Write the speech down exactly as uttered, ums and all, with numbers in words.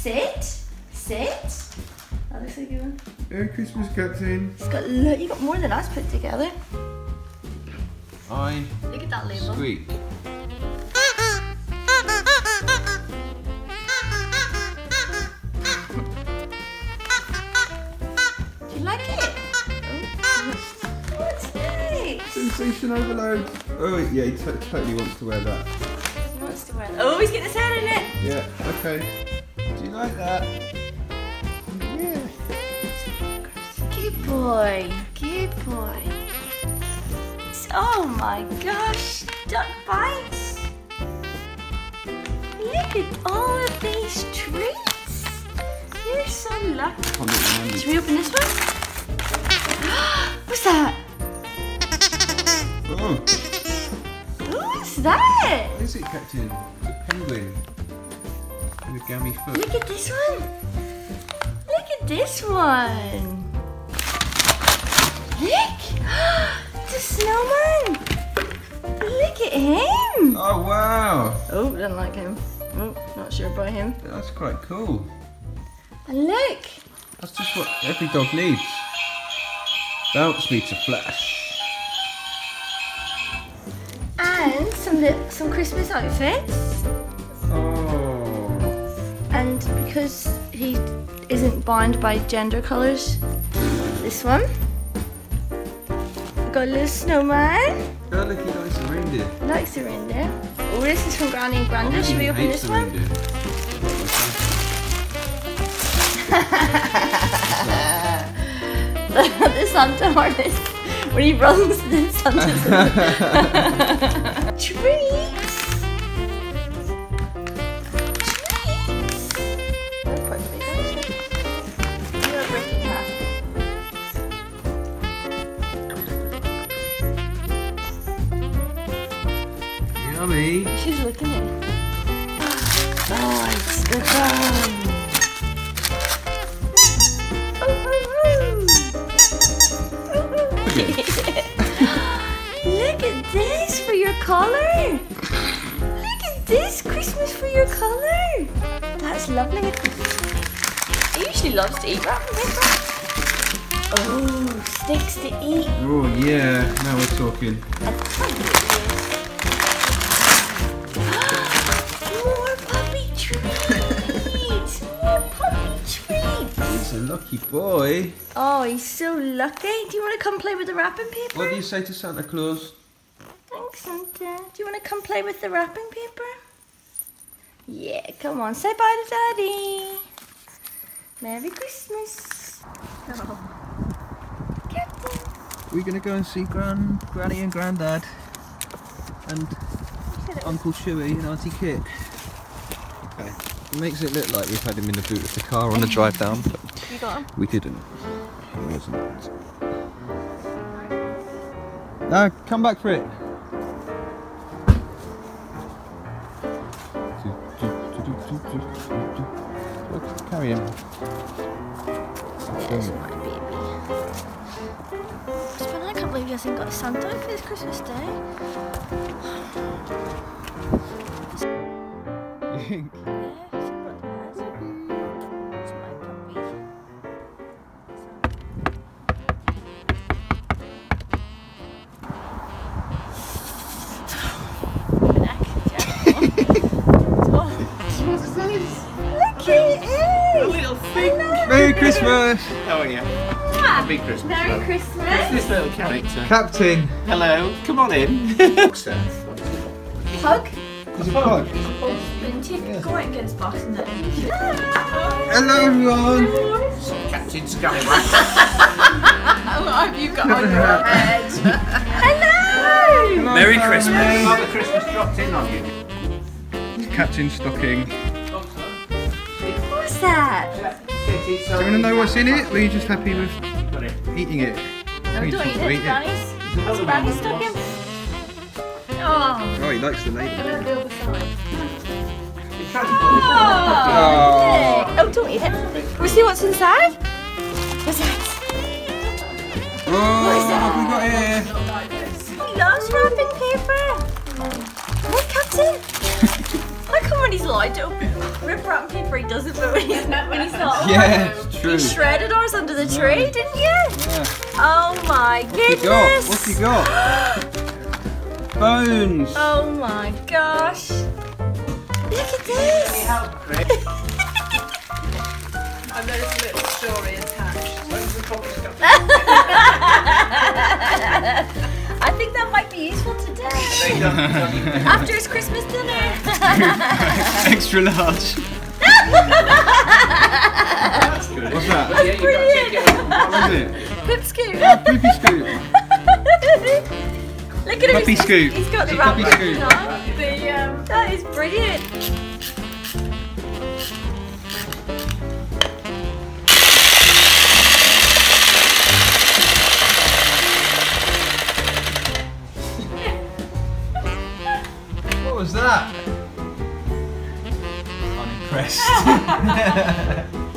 sit, sit. That looks like a good one. Merry Christmas, Captain. It's got look. You got more than us put together. I Look at that label. squeak. Do you like it? Oh. What's next? Sensation overload. Oh yeah, he t totally wants to wear that. He wants to wear that. Oh, he's getting his head in it. Yeah. Okay. Do you like that? Yeah. Good boy. Good boy. Oh my gosh, duck bites. Look at all of these treats. You're so lucky. Should we open this one? What's that? Oh. What's that? What is it, Captain? It's a penguin with a gammy foot. Look at this one. Look at this one. Look. It's a snowman. Look at him. Oh wow. Oh, don't like him. Oh, not sure about him. That's quite cool. And look. That's just what every dog needs. Bounce me to flash. And some li- some Christmas outfits. Oh. And because he isn't bound by gender colours, this one. We've got a little snowman. Oh look, he likes the reindeer. He likes the reindeer. Oh, this is from Granny and Granda. Should we open this one? The Santa harness. When he runs, the Santa's treats. Treats. They're quite big, actually. You're breaking half. Yummy. She's looking at it. Oh, it's the fun. Look at this for your collar. Look at this Christmas for your collar. That's lovely. He usually loves to eat wrapping paper. Oh, sticks to eat. Oh yeah, now we're talking. More puppy treats. More puppy treats. He's a lucky boy. Oh, he's so lucky. Do you want to come play with the wrapping paper? What do you say to Santa Claus? Thanks, Santa. Do you want to come play with the wrapping paper? Yeah, come on. Say bye to Daddy. Merry Christmas. Oh. Captain. We're going to go and see Gran, Granny and Grandad and Uncle Shuey and Auntie Kit. Okay. It makes it look like we've had him in the boot of the car on the drive down, but You got him? we didn't. He wasn't. No, come back for it. Look, carry him. There's my baby. But I can't believe he hasn't got a Santa for this Christmas Day. You think? Yeah, she probably has. It's my puppy. Neck, Look at it! A little thing. Merry Christmas! How are you? Happy Christmas. Merry love. Christmas! What's this little character? Captain! Hello, come on in. Sir. Pug? It's a pug. Yeah. Go out and get his box and that. Hello everyone! Captain Scallywag. What have you got on your head? Hello! Hello, Merry family. Christmas. Father Christmas dropped in on you. Captain stocking. What's that? Do you want to know what's in it, or are you just happy with eating it? No, You don't just eat want to it. Granny's. Is Granny stuck in? Oh. Oh, he likes the label. I'm gonna go beside. Oh. Oh. Oh, don't eat it. We'll see what's inside. What's that? Oh, What is what that? have we got here? He loves wrapping paper. What, Captain? How come when he's lied to rip wrapping Jeffrey does it, but when he's not, when he's not. Yeah, it's true. You shredded ours under the tree, Yeah. didn't you? Yeah. Oh my What's you got? goodness! What's you got? Bones. Oh my gosh! Look at this! Help, Chris. And there's a little story attached. When's the puppy stuff? I think that might be useful today. They done- done- After his Christmas dinner. Extra large. That's good. What's that? Yeah, you've got to take it on. What is it? Pipscoot. Poopy scoop. Look at him. Puppy he's, scoop. He's got the Puppy wrapper scoop. on. The, um, That is brilliant. What was that? Unimpressed.